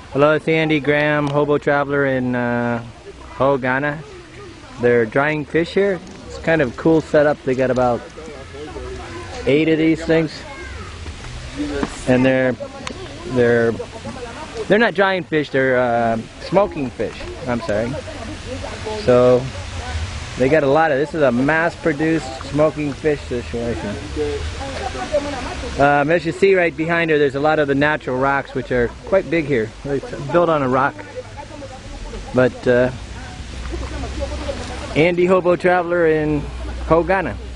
Hello, it's Andy Graham, Hobo Traveler in Ho, Ghana. They're drying fish here. It's kind of a cool setup. They got about 8 of these things, and they're not drying fish. They're smoking fish. I'm sorry. So they got a lot of. This is a mass-produced smoking fish situation. As you see right behind her, there's a lot of the natural rocks, which are quite big here. It's built on a rock. But Andy Hobo Traveler in Ho, Ghana.